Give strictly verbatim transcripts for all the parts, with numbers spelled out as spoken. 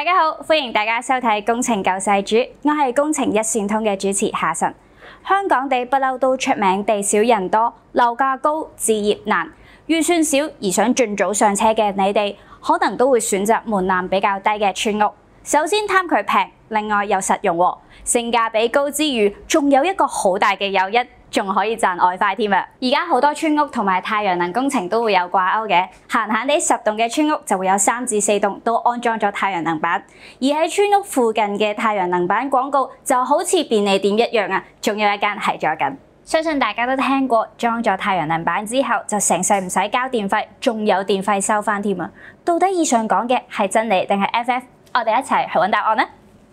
大家好，歡迎大家收睇《工程救世主》，我係工程一線通嘅主持夏晨。香港地不嬲都出名地少人多，樓價高，置業難。預算少而想盡早上車嘅你哋，可能都會選擇門檻比較低嘅村屋。首先貪佢平，另外又實用喎，性價比高之餘，仲有一個好大嘅誘因，仲可以賺外快添啊！而家好多村屋同埋太陽能工程都會有掛鈎嘅，閒閒地十棟嘅村屋就會有三至四棟都安裝咗太陽能板，而喺村屋附近嘅太陽能板廣告就好似便利店一樣啊！仲有一間係做緊，相信大家都聽過，裝咗太陽能板之後就成世唔使交電費，仲有電費收翻添啊！到底以上講嘅係真理定係 F F？ 我哋一齊去揾答案啦！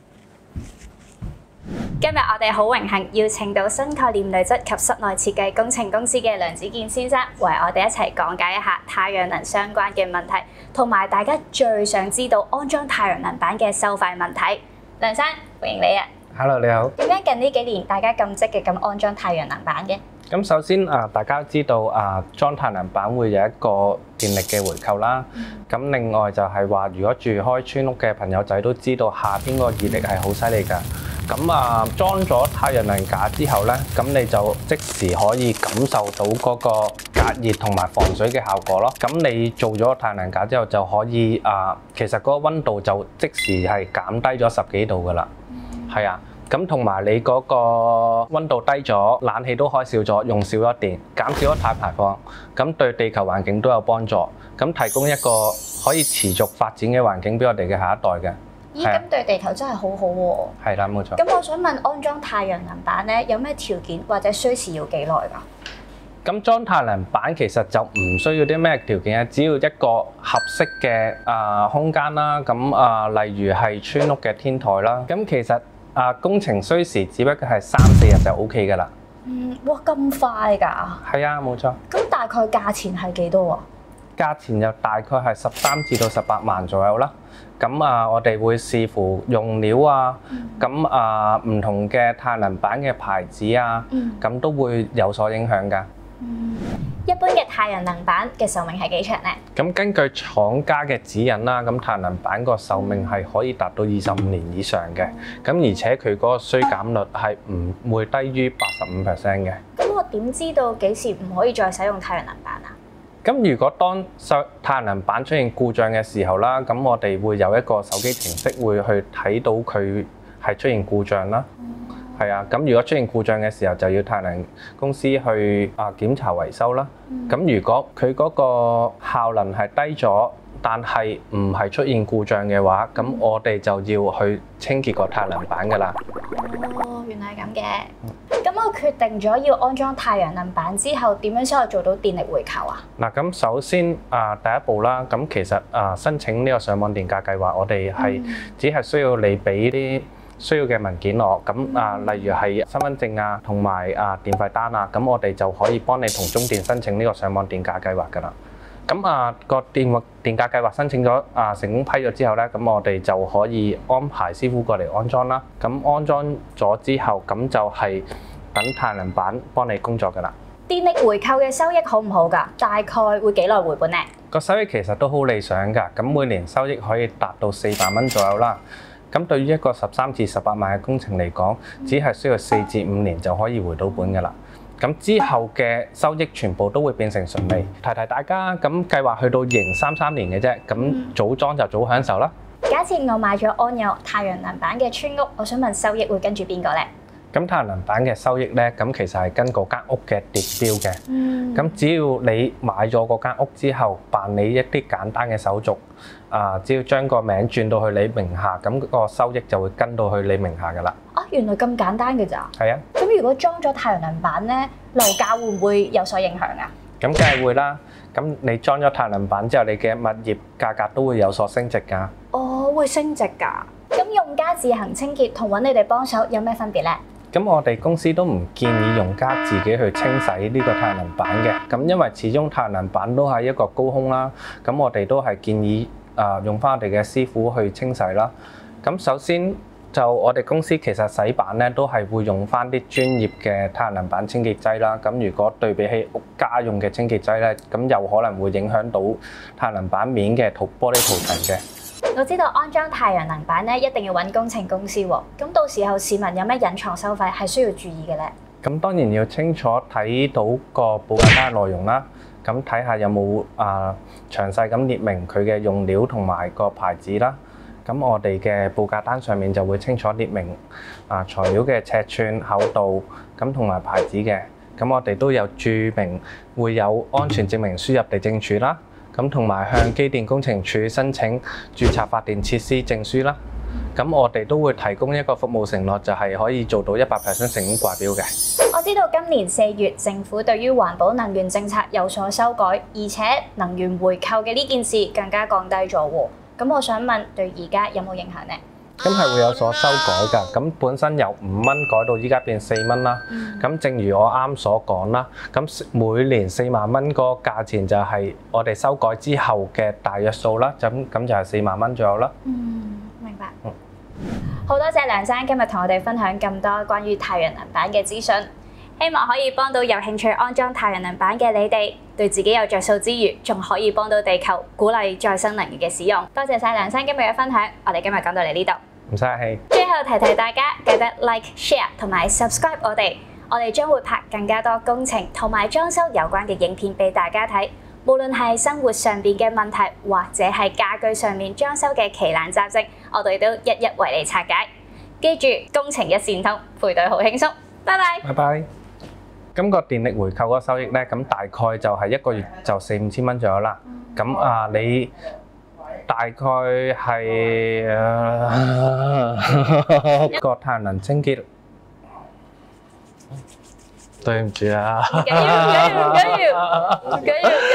今日我哋好榮幸邀請到新概念女質及室內設計工程公司嘅梁子健先生，為我哋一齊講解一下太陽能相關嘅問題，同埋大家最想知道安裝太陽能板嘅收費問題。梁生，歡迎你啊 ！Hello， 你好。 點解近呢幾年大家咁積極咁安裝太陽能板嘅？ 咁首先啊，大家知道啊，裝太陽能板會有一個電力嘅回扣啦。咁、嗯、另外就係話，如果住開村屋嘅朋友仔都知道，夏天個熱力係好犀利㗎。咁啊，裝咗太陽能架之後咧，咁你就即時可以感受到嗰個隔熱同埋防水嘅效果咯。咁你做咗太陽能架之後，就可以啊，其實嗰個溫度就即時係減低咗十幾度㗎啦。係、嗯、啊。咁同埋你嗰個溫度低咗，冷氣都開少咗，用少咗電，減少咗碳排放，咁對地球環境都有幫助，咁提供一個可以持續發展嘅環境俾我哋嘅下一代嘅。 咦，咁對地球真係好好喎。 係啦，冇錯。 咁我想問安裝太陽能板咧，有咩條件或者需時要幾耐㗎？ 咁裝太陽能板其實就唔需要啲咩條件嘅，只要一個合適嘅啊空間啦，咁啊例如係村屋嘅天台啦，咁其實啊，工程需時只不過係三四日就 O K 㗎啦。 嗯，哇，咁快㗎？ 係啊，冇錯。咁大概價錢係幾多啊？ 價錢就大概係十三至到十八萬左右啦。咁啊，我哋會視乎用料啊，咁、嗯、啊唔同嘅太陽能板嘅牌子啊，咁、嗯、都會有所影響㗎。 嗯，一般嘅太陽能板嘅壽命係幾長呢？ 咁根據廠家嘅指引啦，咁太陽能板個壽命係可以達到二十五年以上嘅，咁而且佢嗰個衰減率係唔會低於八十五 percent 嘅。 咁我點知道幾時唔可以再使用太陽能板啊？ 咁如果當太陽能板出現故障嘅時候啦，咁我哋會有一個手機程式會去睇到佢係出現故障啦。係啊，咁如果出現故障嘅時候，就要太陽能公司去啊檢查維修啦。咁、嗯、如果佢嗰個效能係低咗，但係唔係出現故障嘅話，咁我哋就要去清潔個太陽能板㗎啦。 哦，原來係咁嘅。咁、嗯、我決定咗要安裝太陽能板之後，點樣先可以做到電力回扣啊？嗱， 咁首先啊，第一步啦，咁其實啊申請呢個上網電價計劃，我哋係只係需要你俾啲需要嘅文件我，咁啊，例如係身份證啊，同埋啊電費單啊，咁我哋就可以幫你同中電申請呢個上網電價計劃㗎啦。咁啊個電話電價計劃申請咗啊成功批咗之後咧，咁我哋就可以安排師傅過嚟安裝啦。咁安裝咗之後，咁就係等太陽能板幫你工作㗎啦。 電力回扣嘅收益好唔好㗎？大概會幾耐回本呢？ 個收益其實都好理想㗎，咁每年收益可以達到四百蚊左右啦。咁對於一個十三至十八萬嘅工程嚟講，只係需要四至五年就可以回到本㗎啦。咁之後嘅收益全部都會變成純利。提提大家，咁計劃去到二零三三年嘅啫，咁早裝就早享受啦。 假設我買咗安有太陽能板嘅村屋，我想問收益會跟住邊個呢？ 咁太陽能板嘅收益咧，咁其實係跟嗰間屋嘅跌標嘅。嗯。咁只要你買咗嗰間屋之後，辦理一啲簡單嘅手續，啊，只要將個名轉到去你名下，咁個收益就會跟到去你名下㗎啦。 啊，原來咁簡單嘅咋？係啊。咁如果裝咗太陽能板咧，樓價會唔會有所影響啊？ 咁梗係會啦。咁你裝咗太陽能板之後，你嘅物業價格都會有所升值㗎。 哦，會升值㗎。咁用家自行清潔同揾你哋幫手有咩分別咧？ 咁我哋公司都唔建議用家自己去清洗呢個太陽能板嘅，咁因為始終太陽能板都係一個高空啦，咁我哋都係建議啊用返我哋嘅師傅去清洗啦。咁首先就我哋公司其實洗板咧都係會用返啲專業嘅太陽能板清潔劑啦。咁如果對比起屋家用嘅清潔劑咧，咁有可能會影響到太陽能板面嘅塗玻璃塗層嘅。 我知道安裝太陽能板咧一定要揾工程公司喎，咁到時候市民有咩隱藏收費係需要注意嘅咧？ 咁當然要清楚睇到個報價單內容啦，咁睇下有冇啊詳細咁列明佢嘅用料同埋個牌子啦。咁我哋嘅報價單上面就會清楚列明啊材料嘅尺寸、厚度，咁同埋牌子嘅。咁我哋都有注明會有安全證明書入地政處啦，咁同埋向機電工程署申請註冊發電設施證書啦。咁我哋都會提供一個服務承諾，就係可以做到一百 percent 成功掛標嘅。 我知道今年四月政府對於環保能源政策有所修改，而且能源回購嘅呢件事更加降低咗喎。咁我想問，對而家有冇影響呢？ 咁係會有所修改㗎，咁本身由五蚊改到依家變四蚊啦。咁、嗯、正如我啱所講啦，咁每年四萬蚊個價錢就係我哋修改之後嘅大約數啦。咁咁就係四萬蚊左右啦。 嗯，明白。 嗯， 好多謝梁生今日同我哋分享咁多關於太陽能板嘅資訊，希望可以幫到有興趣安裝太陽能板嘅你哋，對自己有着數之餘，仲可以幫到地球，鼓勵再生能源嘅使用。多謝晒梁生今日嘅分享，我哋今日講到嚟呢度。 唔使客氣。 最後提提大家，記得 like、share 同埋 subscribe 我哋，我哋將會拍更加多工程同埋裝修有關嘅影片俾大家睇。無論係生活上邊嘅問題，或者係家居上面裝修嘅奇難雜症，我哋都一一為你拆解。記住，工程一線通，配對好輕鬆。拜拜。 拜拜。咁個電力回購嗰個收益咧，咁大概就係一個月就四五千蚊左右啦。咁啊，你大概係一個太陽能清潔，對唔住啊！ 唔緊要，唔緊要，唔緊要，唔緊要。